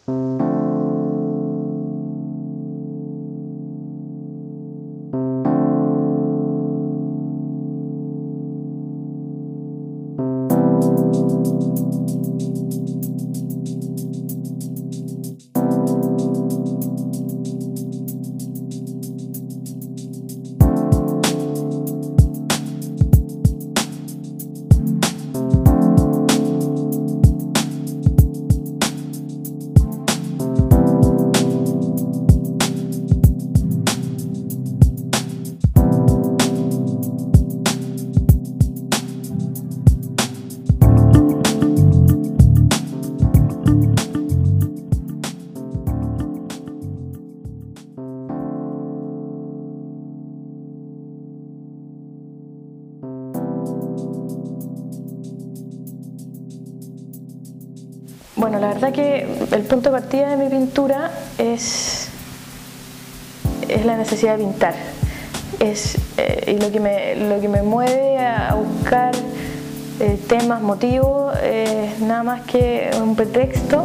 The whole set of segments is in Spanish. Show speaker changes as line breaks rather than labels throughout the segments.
Bueno, la verdad que el punto de partida de mi pintura es la necesidad de pintar. Y lo que me mueve a buscar temas, motivos, nada más que un pretexto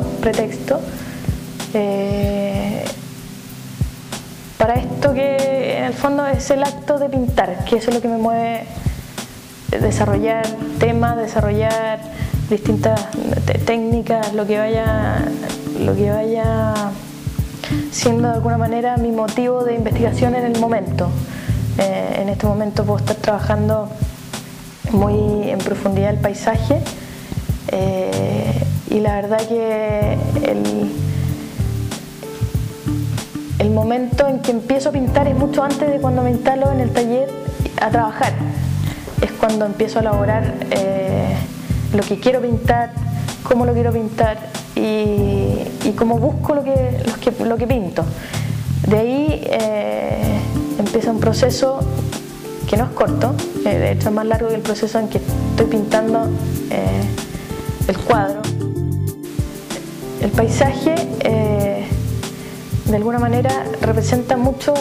para esto que en el fondo es el acto de pintar, que eso es lo que me mueve, desarrollar temas, desarrollar distintas técnicas, lo que vaya siendo de alguna manera mi motivo de investigación en el momento. En este momento puedo estar trabajando muy en profundidad el paisaje, y la verdad que el momento en que empiezo a pintar es mucho antes de cuando me instalo en el taller a trabajar. Es cuando empiezo a elaborar lo que quiero pintar, cómo lo quiero pintar y cómo busco lo que pinto. De ahí empieza un proceso que no es corto, de hecho es más largo que el proceso en que estoy pintando el cuadro. El paisaje de alguna manera representa mucho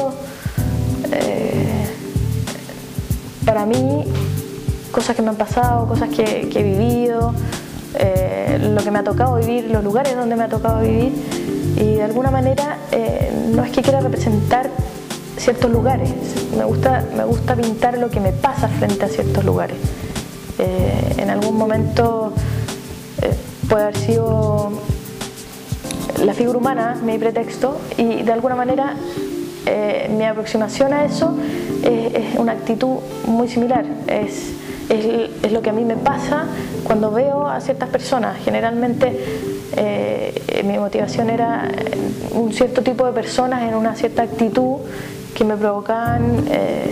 para mí, cosas que me han pasado, cosas que he vivido, lo que me ha tocado vivir, los lugares donde me ha tocado vivir, y de alguna manera no es que quiera representar ciertos lugares, me gusta pintar lo que me pasa frente a ciertos lugares. En algún momento puede haber sido la figura humana mi pretexto, y de alguna manera mi aproximación a eso es una actitud muy similar. Es lo que a mí me pasa cuando veo a ciertas personas. Generalmente mi motivación era un cierto tipo de personas en una cierta actitud que me provocaban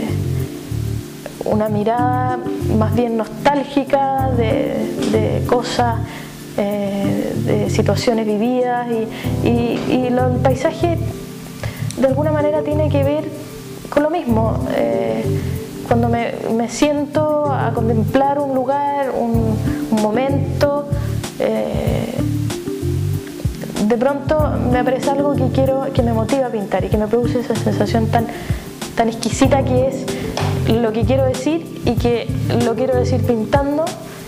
una mirada más bien nostálgica de cosas, de situaciones vividas, y el paisaje de alguna manera tiene que ver con lo mismo. Cuando me siento a contemplar un lugar, un momento, de pronto me aparece algo que me motiva a pintar y que me produce esa sensación tan exquisita que es lo que quiero decir, y que lo quiero decir pintando,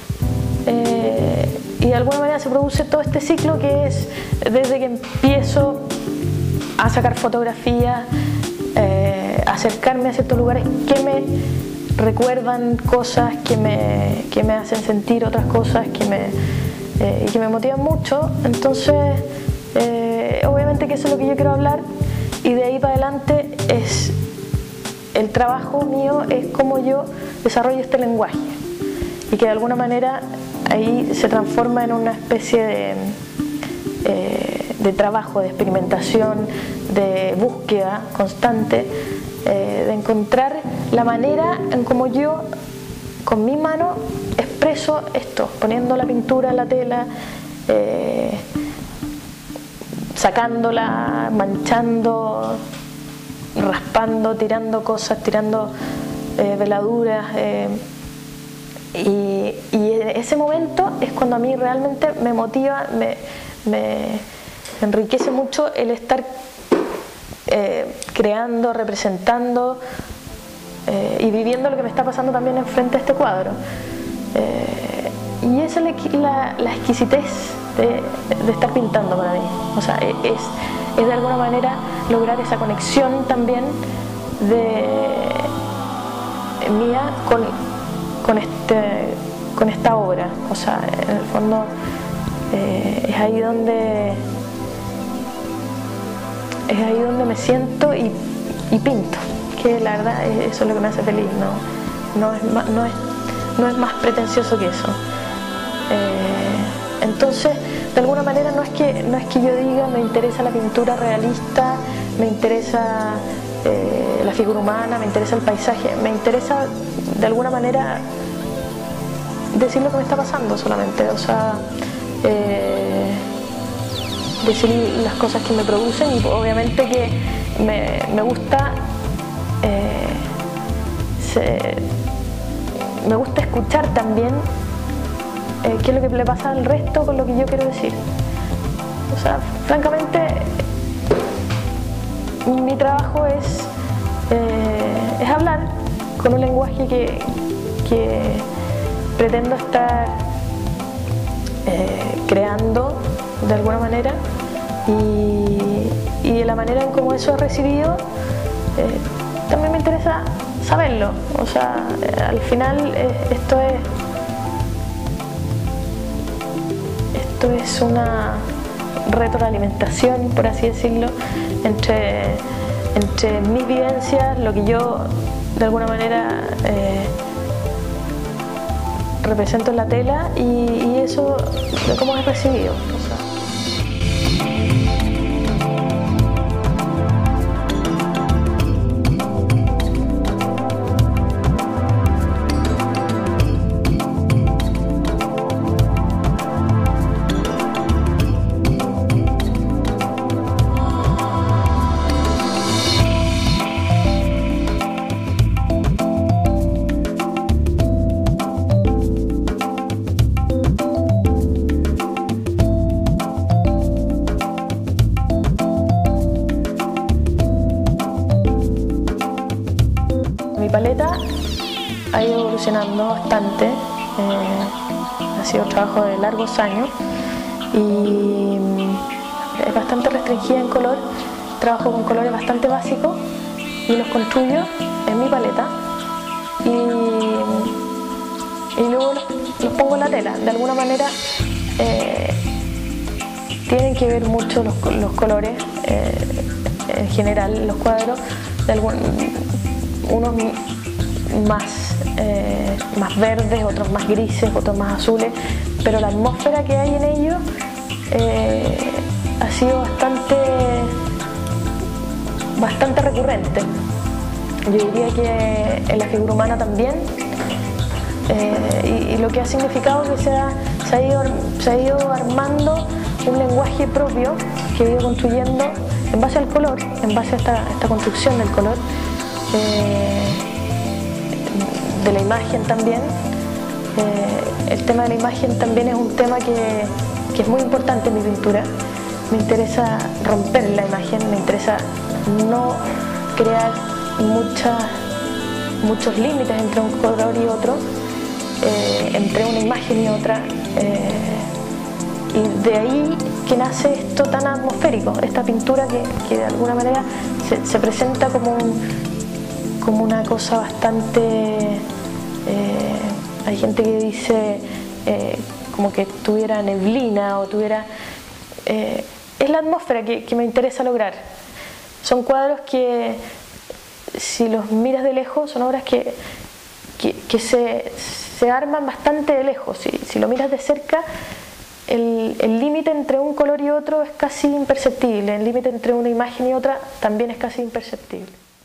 y de alguna manera se produce todo este ciclo que es desde que empiezo a sacar fotografías, acercarme a ciertos lugares que me recuerdan cosas, que me hacen sentir otras cosas, y que me motivan mucho. Entonces obviamente que eso es lo que yo quiero hablar, y de ahí para adelante es el trabajo mío, es cómo yo desarrollo este lenguaje, y que de alguna manera ahí se transforma en una especie de trabajo, de experimentación, de búsqueda constante, de encontrar la manera en cómo yo con mi mano expreso esto, poniendo la pintura en la tela, sacándola, manchando, raspando, tirando cosas, tirando veladuras, y ese momento es cuando a mí realmente me motiva, me enriquece mucho el estar creando, representando y viviendo lo que me está pasando también enfrente a este cuadro. Y esa es la exquisitez de estar pintando para mí. O sea, es de alguna manera lograr esa conexión también mía con esta obra. O sea, en el fondo es ahí donde me siento y pinto, que la verdad eso es lo que me hace feliz, no es más pretencioso que eso. Entonces, de alguna manera no es que yo diga me interesa la pintura realista, me interesa la figura humana, me interesa el paisaje, me interesa de alguna manera decir lo que me está pasando solamente, o sea, decir las cosas que me producen, y obviamente que me gusta me gusta escuchar también qué es lo que le pasa al resto con lo que yo quiero decir. O sea, francamente mi trabajo es hablar con un lenguaje que pretendo estar creando de alguna manera, y de la manera en cómo eso es recibido también me interesa saberlo. O sea, al final esto es una retroalimentación, por así decirlo, entre mis vivencias, lo que yo de alguna manera represento en la tela, y eso de cómo es recibido. O sea. Mi paleta ha ido evolucionando bastante, ha sido un trabajo de largos años y es bastante restringida en color. Trabajo con colores bastante básicos y los construyo en mi paleta y luego los pongo en la tela. De alguna manera tienen que ver mucho los colores, en general los cuadros, unos más verdes, otros más grises, otros más azules, pero la atmósfera que hay en ellos ha sido bastante recurrente. Yo diría que en la figura humana también, y lo que ha significado que se ha ido armando un lenguaje propio que he ido construyendo en base al color, en base a esta construcción del color, de la imagen también. El tema de la imagen también es un tema que es muy importante en mi pintura. Me interesa romper la imagen, me interesa no crear muchos límites entre un color y otro, entre una imagen y otra, y de ahí que nace esto tan atmosférico, esta pintura que de alguna manera se presenta como una cosa bastante, hay gente que dice como que tuviera neblina o tuviera, es la atmósfera que me interesa lograr. Son cuadros que si los miras de lejos son obras que se arman bastante de lejos. Si lo miras de cerca, el límite entre un color y otro es casi imperceptible, el límite entre una imagen y otra también es casi imperceptible.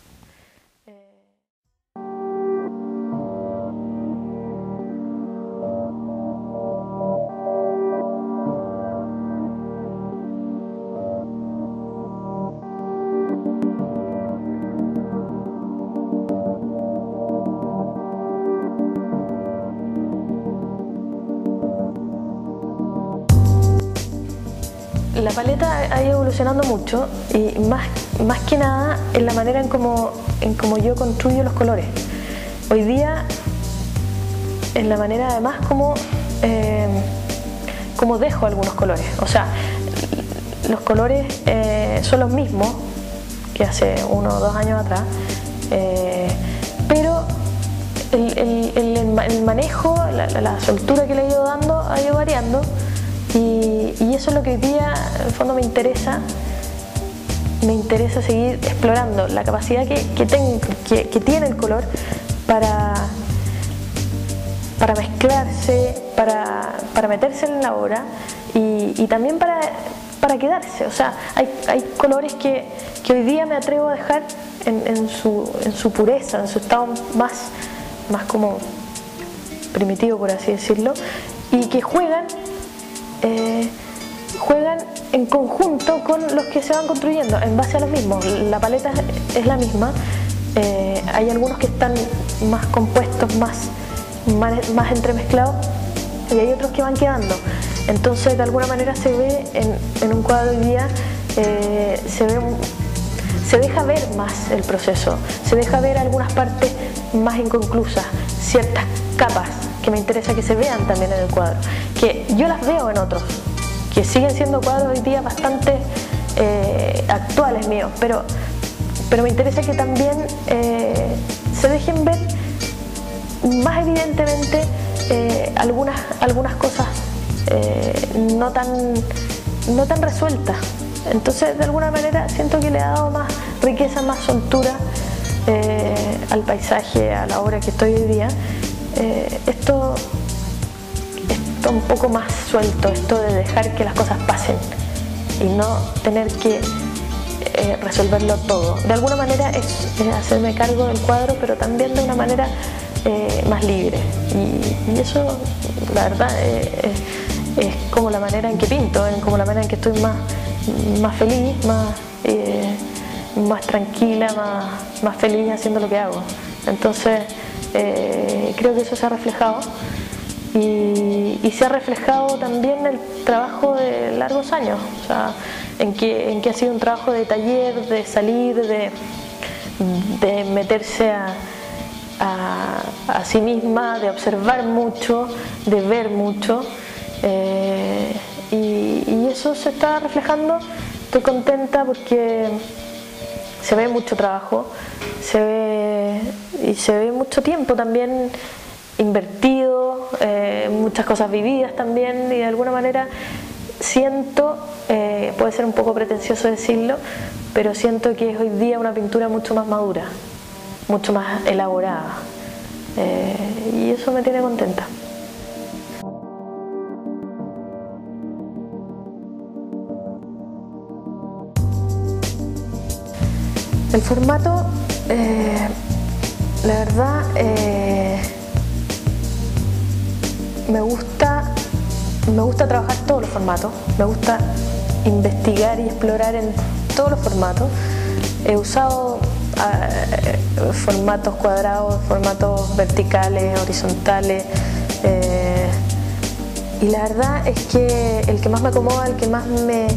La paleta ha ido evolucionando mucho y más que nada en la manera en cómo yo construyo los colores. Hoy día, en la manera además como cómo dejo algunos colores. O sea, los colores son los mismos que hace 1 o 2 años atrás, pero el manejo, la soltura que le he ido dando ha ido variando, y eso es lo que hoy día en el fondo me interesa seguir explorando la capacidad que tiene el color para mezclarse, para meterse en la obra, y también para quedarse. O sea, hay colores que hoy día me atrevo a dejar en su pureza, en su estado más como primitivo, por así decirlo, y que juegan en conjunto con los que se van construyendo en base a los mismos. La paleta es la misma, hay algunos que están más compuestos, más entremezclados, y hay otros que van quedando. Entonces, de alguna manera se ve en un cuadro hoy día, se deja ver más el proceso, se deja ver algunas partes más inconclusas, ciertas capas que me interesa que se vean también en el cuadro, que yo las veo en otros, que siguen siendo cuadros hoy día bastante actuales míos, pero me interesa que también se dejen ver más evidentemente algunas cosas no tan resueltas. Entonces, de alguna manera siento que le he dado más riqueza, más soltura al paisaje, a la obra que estoy hoy día. Esto un poco más suelto, esto de dejar que las cosas pasen y no tener que resolverlo todo. De alguna manera es hacerme cargo del cuadro, pero también de una manera más libre, y eso, la verdad, es como la manera en que pinto, como la manera en que estoy más feliz, más tranquila, más feliz haciendo lo que hago. Entonces, creo que eso se ha reflejado, y se ha reflejado también el trabajo de largos años, o sea, en que ha sido un trabajo de taller, de salir, de meterse a sí misma, de observar mucho, de ver mucho, y eso se está reflejando. Estoy contenta porque se ve mucho trabajo, se ve mucho tiempo también invertido, muchas cosas vividas también, y de alguna manera siento, puede ser un poco pretencioso decirlo, pero siento que es hoy día una pintura mucho más madura, mucho más elaborada, y eso me tiene contenta. El formato, la verdad, me gusta trabajar todos los formatos, me gusta investigar y explorar en todos los formatos. He usado formatos cuadrados, formatos verticales, horizontales, y la verdad es que el que más me acomoda, el que más me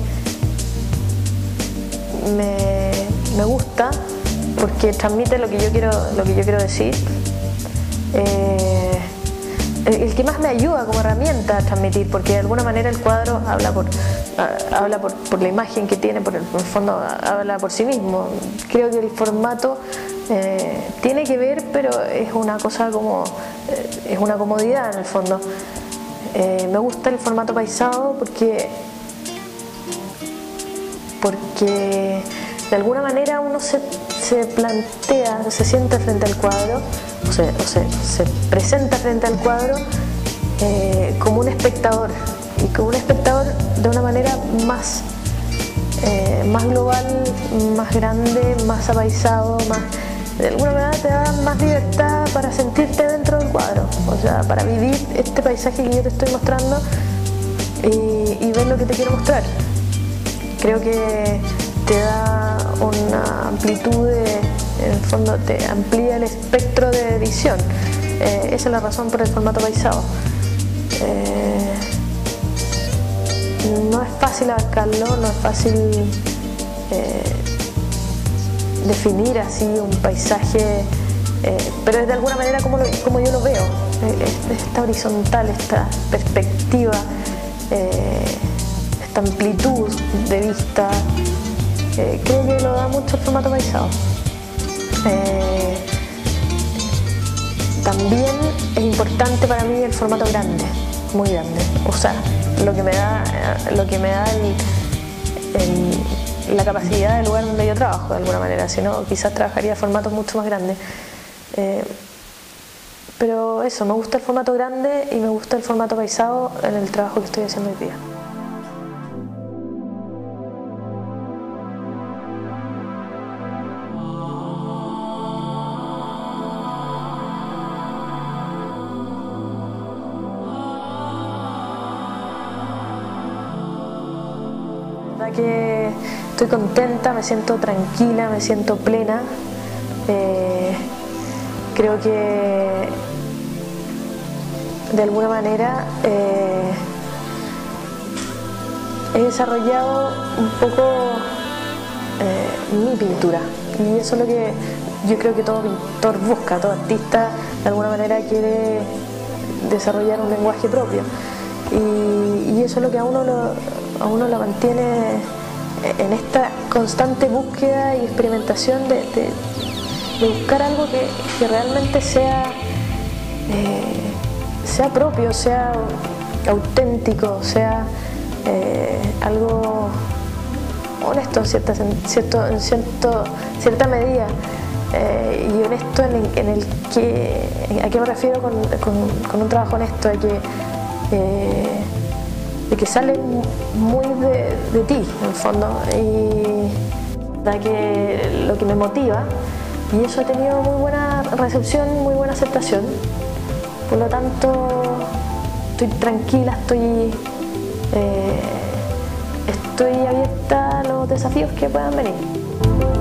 gusta, porque transmite lo que yo quiero decir, el que más me ayuda como herramienta a transmitir, porque de alguna manera el cuadro habla por la imagen que tiene, por el fondo habla por sí mismo. Creo que el formato tiene que ver, pero es una cosa como es una comodidad en el fondo. Me gusta el formato paisado porque de alguna manera uno se plantea, se sienta frente al cuadro, o se presenta frente al cuadro como un espectador, y como un espectador de una manera más global, más grande, más apaisado, de alguna manera te da más libertad para sentirte dentro del cuadro, o sea, para vivir este paisaje que yo te estoy mostrando y ver lo que te quiero mostrar. Creo que te da una amplitud, en el fondo te amplía el espectro de edición. Esa es la razón por el formato paisado. No es fácil abarcarlo, no es fácil definir así un paisaje, pero es de alguna manera como yo lo veo, esta horizontal, esta perspectiva, esta amplitud de vista, creo que lo da mucho el formato paisado. También es importante para mí el formato grande, muy grande, o sea, lo que me da la capacidad del lugar donde yo trabajo, de alguna manera. Si no, quizás trabajaría formatos mucho más grandes. Pero eso, me gusta el formato grande y me gusta el formato paisado en el trabajo que estoy haciendo hoy día. La verdad que estoy contenta, me siento tranquila, me siento plena. Creo que de alguna manera he desarrollado un poco mi pintura, y eso es lo que yo creo que todo pintor busca, todo artista de alguna manera quiere desarrollar un lenguaje propio, y eso es lo que a uno lo mantiene en esta constante búsqueda y experimentación de buscar algo que realmente sea propio, sea auténtico, sea algo honesto en cierta medida, y honesto en el que, ¿a qué me refiero con un trabajo honesto? De que sale muy de ti, en el fondo, y da que lo que me motiva, y eso ha tenido muy buena recepción, muy buena aceptación. Por lo tanto, estoy tranquila, estoy abierta a los desafíos que puedan venir.